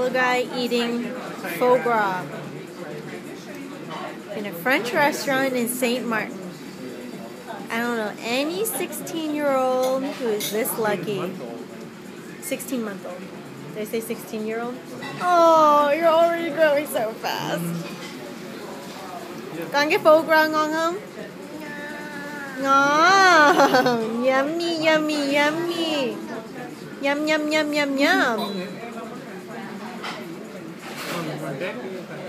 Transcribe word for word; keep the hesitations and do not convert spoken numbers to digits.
little guy eating foie gras in a French restaurant in Saint Martin. I don't know any sixteen year old who is this lucky. sixteen month old. Did I say sixteen year old? Oh, you're already growing so fast. Con cái foie gras ngon không? Ngon. Yummy, yummy, yummy. Yum, yum, yum, yum, yum.